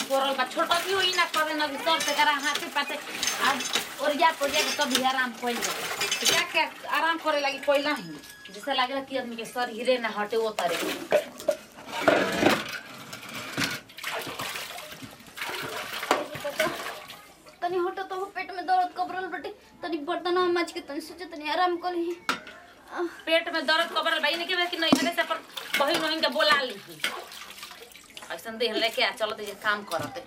कोरल बा छोटा भी होई ना करे ना सब से करा हाथे पाते अब और या के तब आराम कोई तो क्या क्या आराम करे लगी कोई नहीं जैसे लागेला कि आदमी के शरीर ना हटे वो तरे तनी हटो तो पेट में दर्द कबरल बटे तनी बर्तन माज के तनी सोचे तनी आराम कर ली पेट में दर्द कबरल भाई ने के कि नहीं हने से पर बहिन बहिन के बोला ली ऐसा देह लेके आ चलो ते काम करते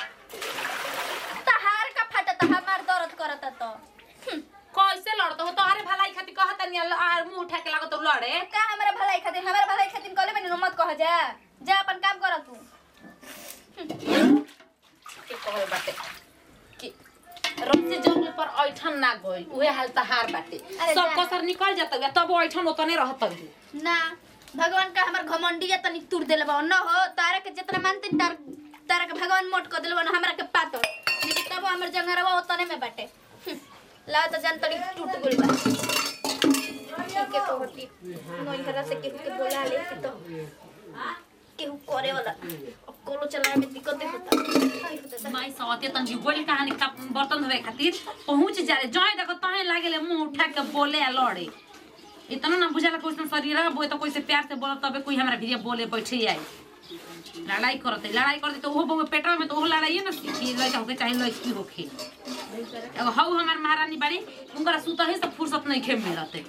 तहार का फटत हमार दर्द करत तो कैसे लड़तो हो तोहरे भलाई खातिर कहत नहीं आ मुंह उठा के लागो तो लड़े का हमारा भलाई खातिर कले बनी मत कह जा अपन काम कर तू के कहल बाटे कि रमसी जंगल पर ऐठन ना गइल उहे हाल तहार बाटे सब कसर निकल जाता तब ऐठन ओतने रहत ना भगवान का हमर घमंडी या तनी तुर देले बा न हो तारा के जितना मानते तारा के भगवान मोट कर देले बा हमरा के पातो लेकिन तब हमर जंगरवा ओतने में बाटे ला त जन तड़ी टूट गइल बा ठीक है तो होती नई हरा से केहू के बोला ले के तो केहू करे वाला अब कोलो चलाए में दिक्कत होता माई सवते तन जी बोली कहानी का बर्तन धोए खातिर पहुंच जा रे जय देखो तहे लागेले मुंह उठा के बोले आ लड़े इतना ना बुझाला कोई शरीर है तो कोई से प्यार से बोलत तबे कोई हमरा भिड़े बोले बैठे आई लड़ाई करते तो वो पेटवा में तो वो लड़ाई ना सीखी लड़का होके चाहे लड़की होके अब हौ हमार महारानी बाड़ी उनका सुता है सब फुर्सत नहीं खे मिलते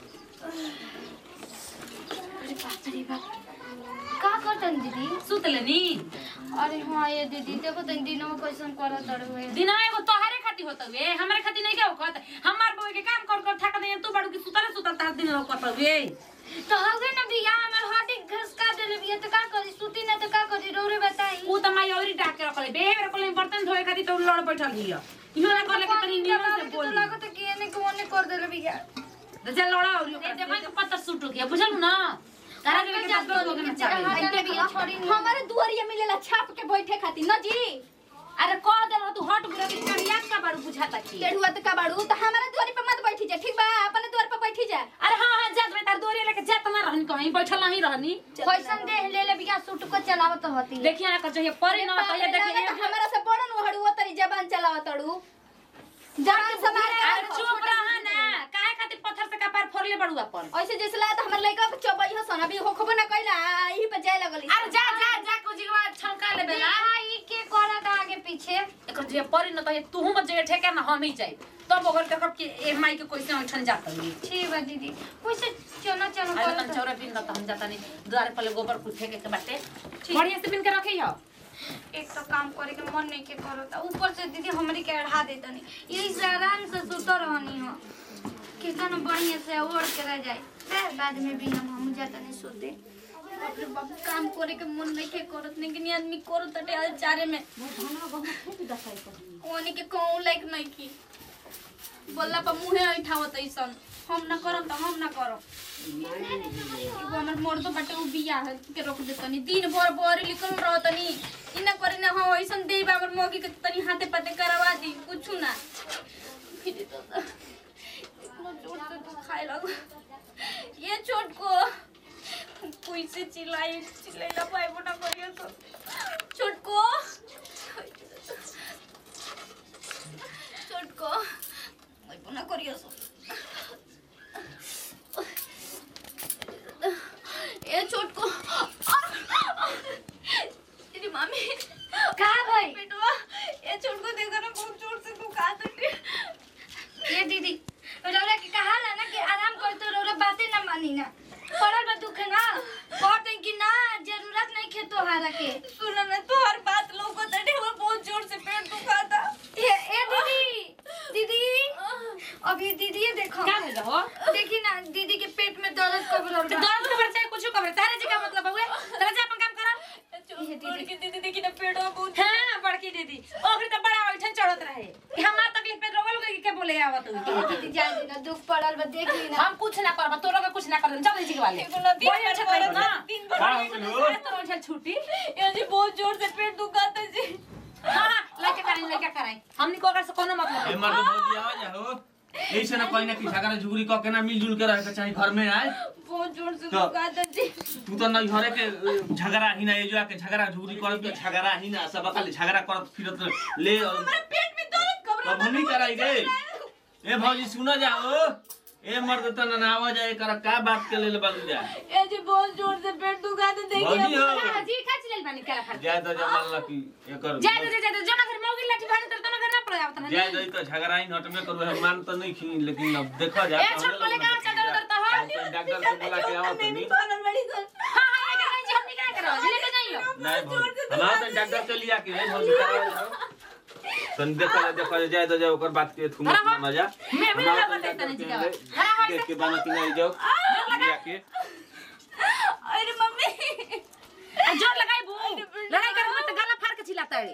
का करतन दीदी सुत लेनी अरे हां ये दीदी देखो तन दिनों में कैसन करत रहे दिना एगो तोहरे खाती होतवे हमरे खाती नहीं के होत हमार बोए के काम कर ठाक दे तू बड़ू की सुतल तार दिन लोग करतवे तो हवे ना बिया हमर हड्डी घसका देले बिया तो का करी सुती ना तो का करी रोरे बताई ऊ त माई औरी डाक के रखले बेहर कोले बर्तन धोए खाती तो लड़ बैठल हिया इहो ना करले के तनी नीमन से बोल लागत कि एने कोने कर देले बिया दे लड़ा औरी देखै तो पत्थर सुट गया बुझलु ना तारा के जात लोग में छोड़ी हमारे दुआरिया मिलेला छाप के बैठे खाती न जी अरे कह दे तू हट गुरा की करिया का बारू बुझाता की टेढ़ुआ त का बाड़ू त हमारे दुआरी पे मत बैठी जा ठीक बा अपने द्वार पे बैठी जा अरे हां जात में तार दोरी लेके जात ना रहनी कहीं बैठल नहीं रहनी कैसन देह ले ले बिया सूट को चलावत होती देखिए ना कर चाहिए परे ना तो ये देखिए हमारा से बड़न हड़ुआ तरी जबान चलावत तड़ू जबान समारे अरे चुप रहा ना काहे खातिर पत्थर से कपार फोड़ले बड़ू अपन ऐसे जैसला त हमर लइका के चबई हो सन अभी होखबो ना कइला यही पे जाय लगली अरे जा को जीवा छमका ले बेला ई के करत आगे पीछे एकर जे परे न तो तू मत जे ठेके ना हम ही जाई तब अगर देखब कि ए माई के कैसे उठन जाता नहीं ठीक बा दीदी कैसे चलो अरे तन चौरा बिन त हम जाता नहीं द्वारे पले गोबर कुछ फेंके के बाटे बढ़िया से बिन के रखी हो एक तो काम करे के मन नहीं के करता ऊपर से दीदी हमरी के अढ़ा देता नहीं यही से आराम से सुतो रहनी हो कितना बढ़िया से ओढ़ के रह जाए फिर बाद में भी हम जाता नहीं सोते अपने बाप काम करे के मन नहीं के करत नहीं कि आदमी करत टटे आल चारे में ओने के कहूं लाइक नहीं की बोलला पर मुंहे उठावत ऐसन हम ना करम त हम ना करम एगो हमर मर्द बाटे उ बिया है के रोक देतनी दिन भर बोरी लिखल रहतनी इना करे ना हो ऐसन देई बाबर मोगी के तनी हाथे पाते करवा दी कुछु ना फिर तो इतना जोर से तो खाए लग ये छोट को कोई से चिल्लाइला पाइबो ना करियो तो छोट को पाइबो ना करियो सो ए छोट को तेरी मम्मी का भाई बेटवा ये छोट को देखो ना बहुत जोर से दुखाता है ये दीदी रौरा के कहा ला ना कि आराम कर तो रौरा बातें ना मानी ना पड़ल बा दुख ना बहुत है कि ना जरूरत नहीं खे तोहारा के सुनो ना तो हर बात लोगों तड़े वो बहुत जोर से पेट दुखाता ए दीदी अभी दीदी ये देखो क्या है हो देखी ना दीदी के पेट में दर्द कब रहा तो दर्द के बच्चे कुछ कर तारे जी का मतलब हुए तारे जा अपन काम करा ये दीदी देखी ना पेट बहुत हां बड़की दीदी ओकरे तो बड़ा ओठन चढ़त रहे कि हमार तकलीफ पे रोवल के बोले आवत हुई दीदी जान दी ना दुख पड़ल बा देख ली ना हम कुछ ना करब तोरा के कुछ ना करब चल जी के वाले बोल अच्छा कर ना दिन भर तो ओठन छुट्टी ये जी बहुत जोर से पेट दुखाता जी हां लड़का कराई हमनी को अगर से कोनो मतलब ए मर्द बहुत दिया जा हो ऐसे ना कोई ना कि झगड़ा झुगड़ी क के ना मिलजुल के रहे के चाहिए घर में आए। बहुत जोर से तो- दुखाता जी। तू तो नहीं घरे के झगड़ा ही ना ये जो के झगड़ा झुगड़ी करब के झगड़ा ही ना सब खाली झगड़ा करत फिरत ले हमारे पेट में दर्द कब कब नहीं कराई गए। ए भौजी सुनो जाओ ए मर्द त ना आवाज आए कर का बात के लेल बालू जा ए जी बहुत जोर से पेट दुखाता देखिए। भौजी हो हां जी खा चलेल बानी केला खा जाय तो जमान ला की एकर जाय तो जोना घर मौगी लाठी भाने तो ना घर ना पड़े आवत ना जाय दई तो झगड़ा ही नट में करू है मान तो नहीं खी लेकिन अब देखा जा ए छोट कोले का चादर उधर तो हो डॉक्टर को बुला के आवत नहीं मेडिकल हां हां ये कर जी हम क्या करो जी लेके जाइयो नहीं भौजी हम तो डॉक्टर से लिया के भौजी करा तन देखा जाए तो जाओ ओकर बात के थुम मजा मैं भी लगा बताई तने जी का देख के बाना कि नहीं जाओ लिया के अरे मम्मी जोर लगाई बू लड़ाई कर मत गला फाड़ के चिल्लाता है।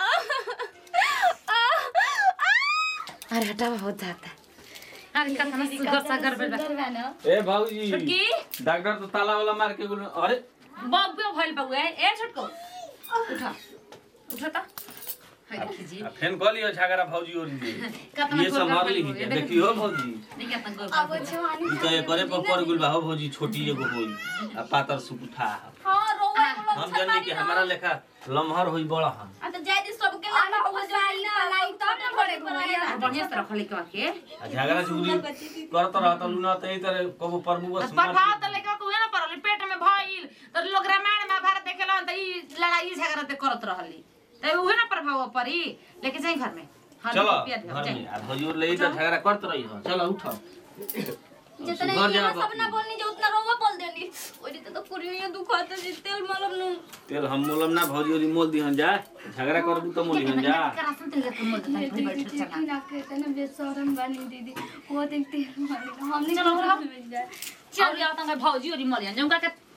अरे हटावा हो जाता अरे कतना सुगर सागर बेल ए भौजी छोटकी डॉक्टर तो ताला वाला मार के बोल अरे बब्बे भइल बउए ए छोटको उठा उठा ता हाय जी फेन कहलियो झगड़ा भौजी और कतना ये सब मार ली के देखियो भौजी देखिए तन को अब छवानी ई तो ये करे पर गुल बा हो भौजी छोटी एगो होई आ पातर सुकुठा हां रोवा हम जानी कि हमारा लेखा लमहर होई बड़ा हम आ तो जाय दे सबके आना हो जाई पलाई तब ना बड़े भैया बढ़िया से रखले के आ झगड़ा झुगड़ी करत रहत लुना त ई तरह कबो प्रभु बस पर भाव त लेके को ना परल पेट में भइल त लोग रामायण महाभारत देखेला त ई लड़ाई झगड़ा ते करत रहली त उहे ना प्रभाव परी लेके जाई घर में चलो घर में आ भौजी और ले त झगड़ा करत रही हो चलो उठो जितने ये सब ना बोलनी जो उतना रोवा बोल देनी ओरी तो पूरी ये दुखाता जी तेल मलम नु तेल हम मोलम ना भौजी और मोल दिहन जा झगड़ा करबू त मोल दिहन जा करासन त लेके मोल त बैठ चला ना कहते ना बेशरम बनी दीदी वो देखते हम नहीं चलो, मिल जाए चल या त भौजी और मलियन जंगा के